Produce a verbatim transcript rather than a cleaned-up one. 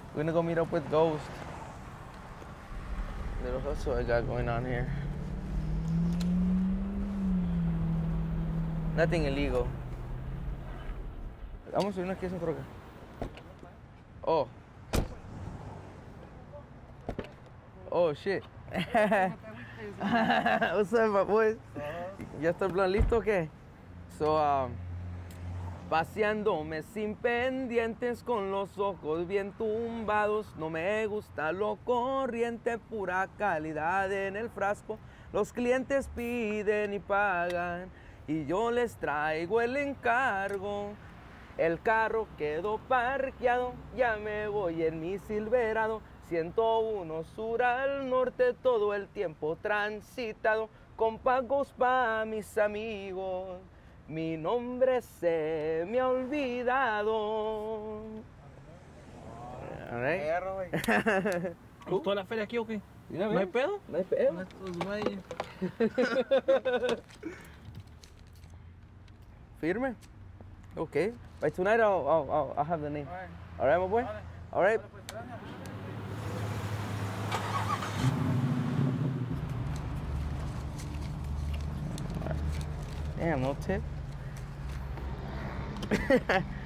We're gonna go meet up with Ghost. Little hustle I got going on here. Nothing illegal. Vamos a subir aquí a esa troca. Oh. Oh shit. What's up, my boys? ¿Ya está el plan listo o qué? So, um, paseándome sin pendientes, con los ojos bien tumbados. No me gusta lo corriente, pura calidad en el frasco. Los clientes piden y pagan, y yo les traigo el encargo. El carro quedó parqueado, ya me voy en mi Silverado. ciento uno sur al norte, todo el tiempo transitado, con pagos pa' mis amigos. Mi nombre se me ha olvidado. All right. Perro, güey. ¿Gustó la feria aquí o qué? Mira, ¿No hay pedo? No hay pedo. No, no hay... Firme. Okay. By tonight I'll, I'll, I'll, I'll have the name. All right. All right, my boy? Vale. All right. Vale, pues, gracias. Damn, no tip.